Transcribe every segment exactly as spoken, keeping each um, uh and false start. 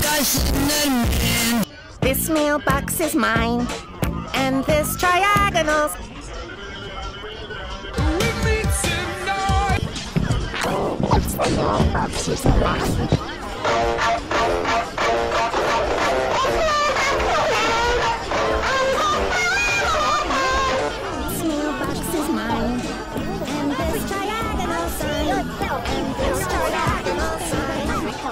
I shouldn't admit. This mailbox is mine, and this triagonal. This mailbox is mine. This mailbox is mine, and this triagonal sign, and this triagonal sign.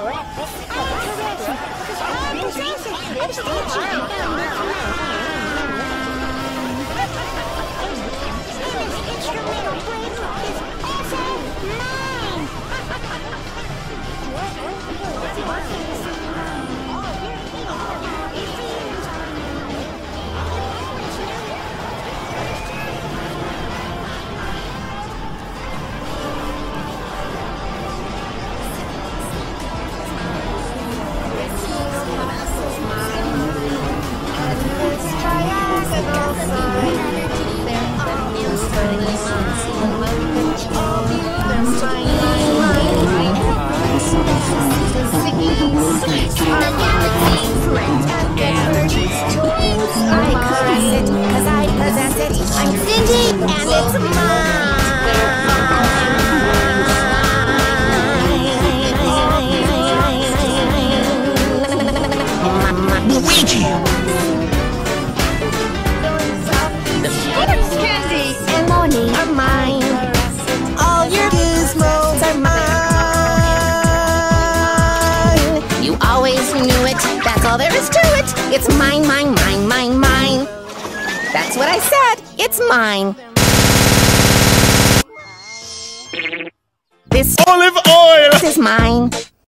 I'm Cindy, and it's mine. Luigi! The Spider's candy and Moni are mine. All your gizmos are mine. You always knew it. That's all there is to it. It's mine, mine, mine, mine, mine. That's what I said. It's mine. This olive oil is mine.